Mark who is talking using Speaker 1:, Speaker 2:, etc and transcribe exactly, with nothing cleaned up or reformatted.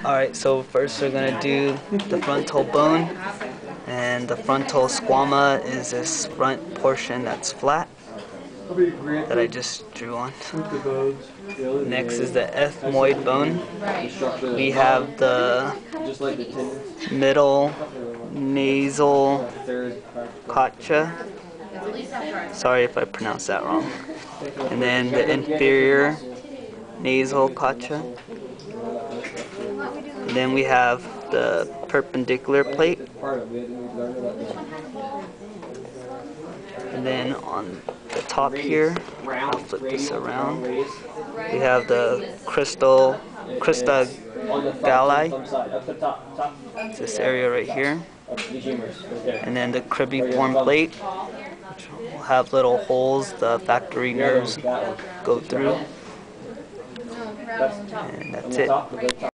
Speaker 1: Alright, so first we're going to do the frontal bone, and the frontal squama is this front portion that's flat that I just drew on. Next is the ethmoid bone. We have the middle nasal coccia. Sorry if I pronounced that wrong. And then the inferior nasal coccia. And then we have the perpendicular plate. And then on the top here, I'll flip this around, we have the crystal, crista galli. It's this area right here. And then the cribriform plate, which will have little holes the factory nerves go through. And that's it.